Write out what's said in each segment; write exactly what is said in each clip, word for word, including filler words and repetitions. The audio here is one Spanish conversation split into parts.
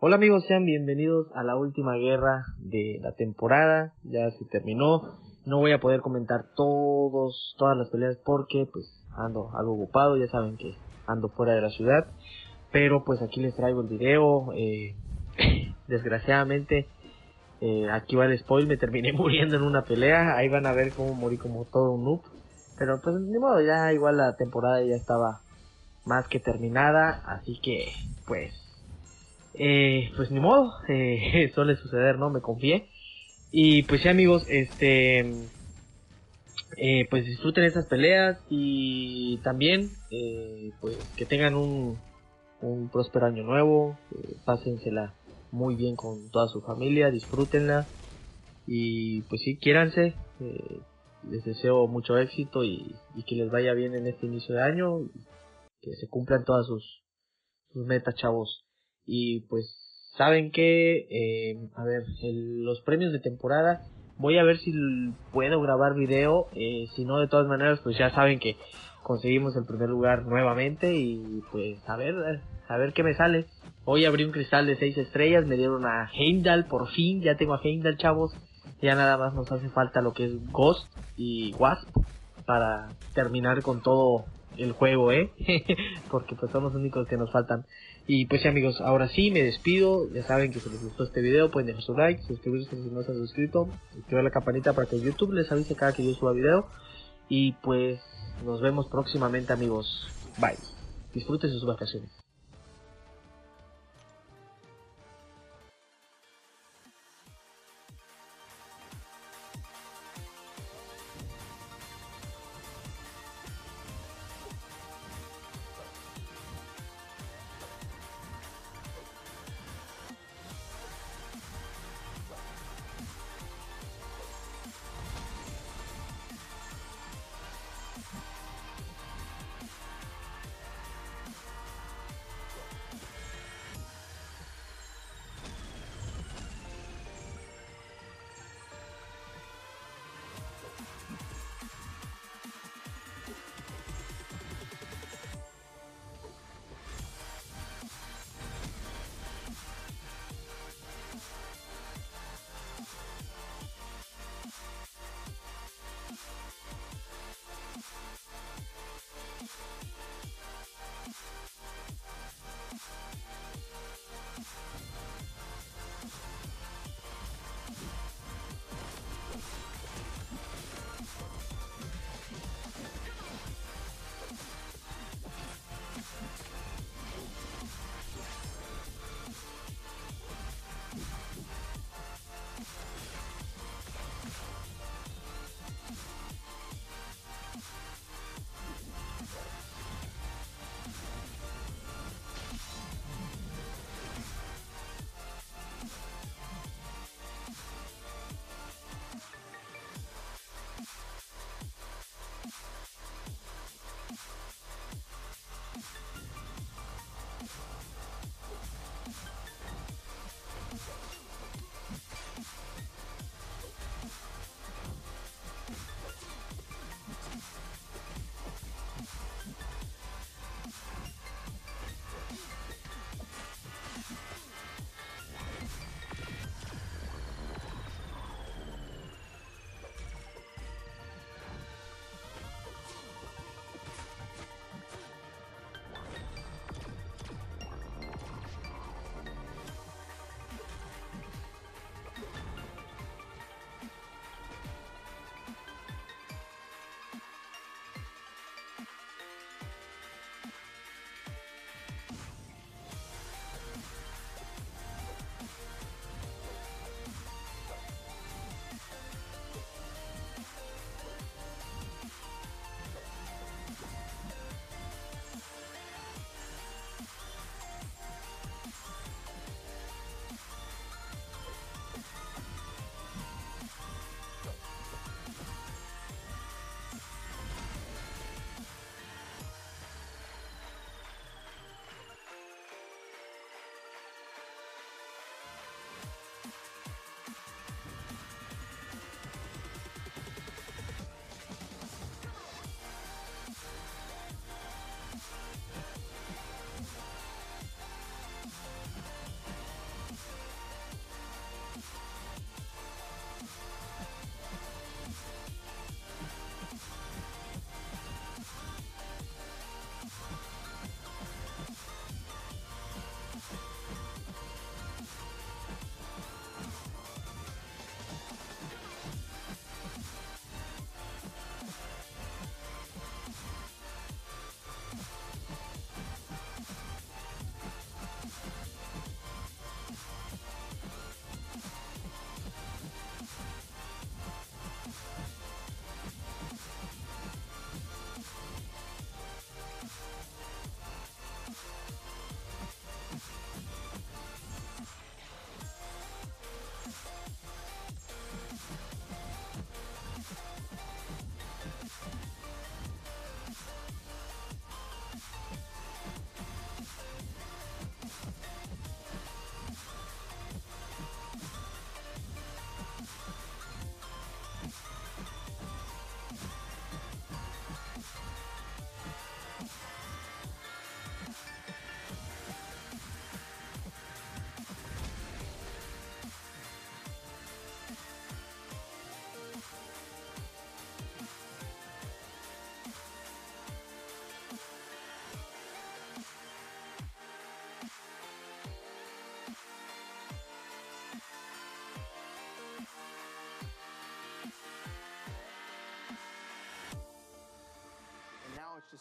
Hola amigos, sean bienvenidos a la última guerra de la temporada. Ya se terminó. No voy a poder comentar todos, todas las peleas porque pues ando algo ocupado. Ya saben que ando fuera de la ciudad. Pero pues aquí les traigo el video. Eh, desgraciadamente eh, aquí va el spoil. Me terminé muriendo en una pelea. Ahí van a ver cómo morí como todo un noob. Pero pues ni modo, ya igual la temporada ya estaba más que terminada. Así que pues... Eh, pues ni modo, eh, suele suceder, ¿no? Me confié. Y pues sí amigos, este, eh, pues disfruten esas peleas y también, eh, pues que tengan un, un próspero año nuevo, eh, pásensela muy bien con toda su familia, disfrútenla y pues sí, quiéranse, eh, les deseo mucho éxito y, y que les vaya bien en este inicio de año, y que se cumplan todas sus, sus metas, chavos. Y pues saben que, eh, a ver, el, los premios de temporada, voy a ver si l- puedo grabar video, eh, si no de todas maneras pues ya saben que conseguimos el primer lugar nuevamente y pues a ver, a ver qué me sale. Hoy abrí un cristal de seis estrellas, me dieron a Heimdall, por fin, ya tengo a Heimdall, chavos. Ya nada más nos hace falta lo que es Ghost y Wasp para terminar con todo el juego, ¿eh? Porque pues son los únicos que nos faltan. Y pues sí amigos, ahora sí me despido. Ya saben que si les gustó este video pueden dejar su like, suscribirse si no se han suscrito, activar la campanita para que YouTube les avise cada que yo suba video. Y pues nos vemos próximamente amigos. Bye. Disfruten sus vacaciones.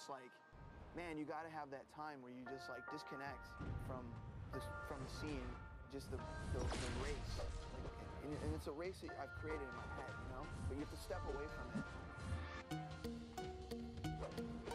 just like, man, you got to have that time where you just like disconnect from this from the scene, just the the, the race, like, and, and it's a race that I've created in my head, you know. But you have to step away from it.